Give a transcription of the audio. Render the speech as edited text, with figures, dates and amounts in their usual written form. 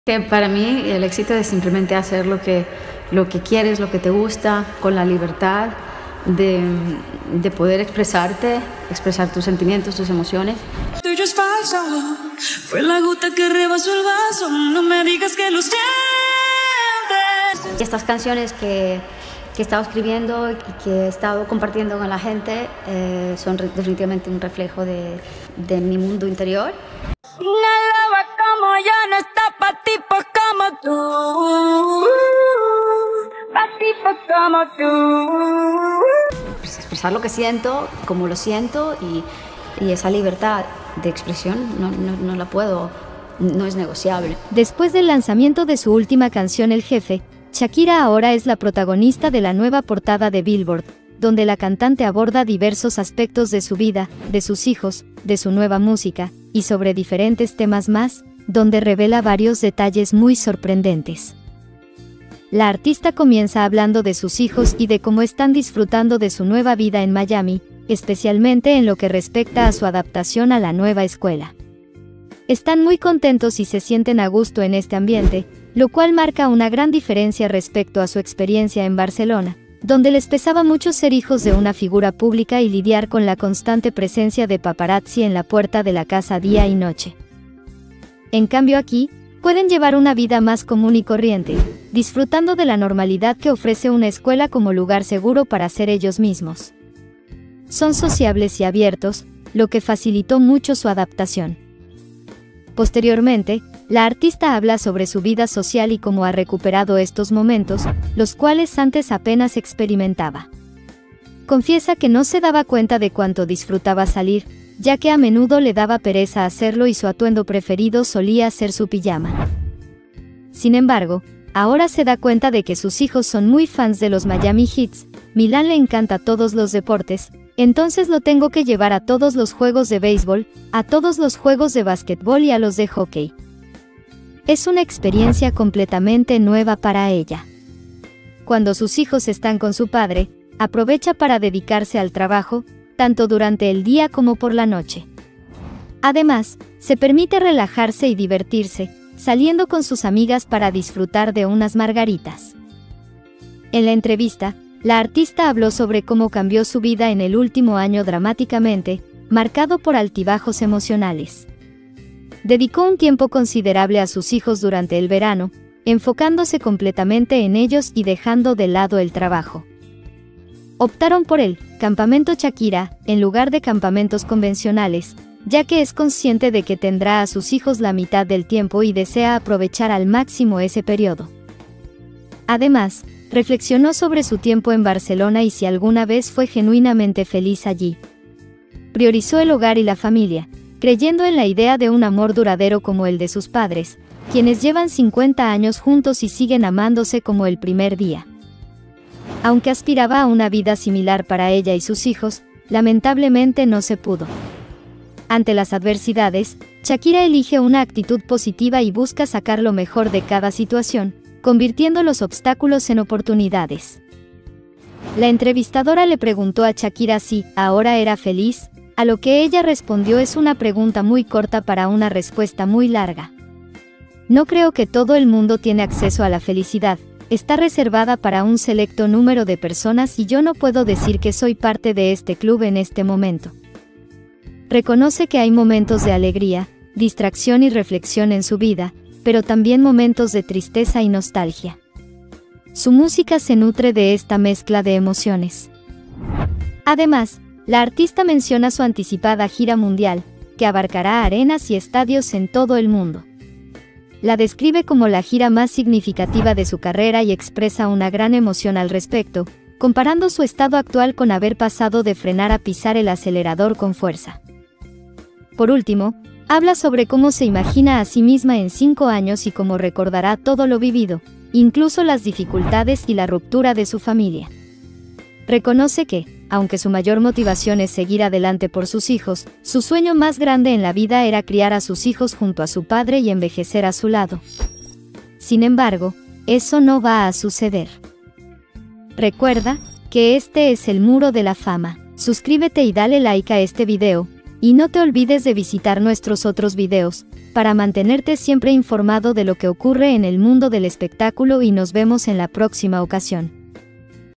Que para mí el éxito es simplemente hacer lo que quieres, lo que te gusta, con la libertad de poder expresarte, expresar tus sentimientos, tus emociones. Tuyo es falso, fue la gota que rebasó el vaso, no me digas que lo sientes. Estas canciones que he estado escribiendo y que he estado compartiendo con la gente son definitivamente un reflejo de mi mundo interior. Una loba como yo no está pa' tipos como tú, pa' tipos como tú. Pues expresar lo que siento, como lo siento y esa libertad de expresión no la puedo, no es negociable. Después del lanzamiento de su última canción El Jefe, Shakira ahora es la protagonista de la nueva portada de Billboard, donde la cantante aborda diversos aspectos de su vida, de sus hijos, de su nueva música, y sobre diferentes temas más, donde revela varios detalles muy sorprendentes. La artista comienza hablando de sus hijos y de cómo están disfrutando de su nueva vida en Miami, especialmente en lo que respecta a su adaptación a la nueva escuela. Están muy contentos y se sienten a gusto en este ambiente, lo cual marca una gran diferencia respecto a su experiencia en Barcelona, donde les pesaba mucho ser hijos de una figura pública y lidiar con la constante presencia de paparazzi en la puerta de la casa día y noche. En cambio aquí, pueden llevar una vida más común y corriente, disfrutando de la normalidad que ofrece una escuela como lugar seguro para ser ellos mismos. Son sociables y abiertos, lo que facilitó mucho su adaptación. Posteriormente, la artista habla sobre su vida social y cómo ha recuperado estos momentos, los cuales antes apenas experimentaba. Confiesa que no se daba cuenta de cuánto disfrutaba salir, ya que a menudo le daba pereza hacerlo y su atuendo preferido solía ser su pijama. Sin embargo, ahora se da cuenta de que sus hijos son muy fans de los Miami Heat, Milán le encanta todos los deportes, entonces lo tengo que llevar a todos los juegos de béisbol, a todos los juegos de básquetbol y a los de hockey. Es una experiencia completamente nueva para ella. Cuando sus hijos están con su padre, aprovecha para dedicarse al trabajo, tanto durante el día como por la noche. Además, se permite relajarse y divertirse, saliendo con sus amigas para disfrutar de unas margaritas. En la entrevista, la artista habló sobre cómo cambió su vida en el último año dramáticamente, marcado por altibajos emocionales. Dedicó un tiempo considerable a sus hijos durante el verano, enfocándose completamente en ellos y dejando de lado el trabajo. Optaron por el campamento Shakira, en lugar de campamentos convencionales, ya que es consciente de que tendrá a sus hijos la mitad del tiempo y desea aprovechar al máximo ese periodo. Además, reflexionó sobre su tiempo en Barcelona y si alguna vez fue genuinamente feliz allí. Priorizó el hogar y la familia, creyendo en la idea de un amor duradero como el de sus padres, quienes llevan 50 años juntos y siguen amándose como el primer día. Aunque aspiraba a una vida similar para ella y sus hijos, lamentablemente no se pudo. Ante las adversidades, Shakira elige una actitud positiva y busca sacar lo mejor de cada situación, convirtiendo los obstáculos en oportunidades. La entrevistadora le preguntó a Shakira si ahora era feliz, a lo que ella respondió: es una pregunta muy corta para una respuesta muy larga. No creo que todo el mundo tiene acceso a la felicidad, está reservada para un selecto número de personas y yo no puedo decir que soy parte de este club en este momento. Reconoce que hay momentos de alegría, distracción y reflexión en su vida, pero también momentos de tristeza y nostalgia. Su música se nutre de esta mezcla de emociones. Además, la artista menciona su anticipada gira mundial, que abarcará arenas y estadios en todo el mundo. La describe como la gira más significativa de su carrera y expresa una gran emoción al respecto, comparando su estado actual con haber pasado de frenar a pisar el acelerador con fuerza. Por último, habla sobre cómo se imagina a sí misma en 5 años y cómo recordará todo lo vivido, incluso las dificultades y la ruptura de su familia. Reconoce que, aunque su mayor motivación es seguir adelante por sus hijos, su sueño más grande en la vida era criar a sus hijos junto a su padre y envejecer a su lado. Sin embargo, eso no va a suceder. Recuerda que este es el Muro de la Fama. Suscríbete y dale like a este video, Y no te olvides de visitar nuestros otros videos, para mantenerte siempre informado de lo que ocurre en el mundo del espectáculo y nos vemos en la próxima ocasión.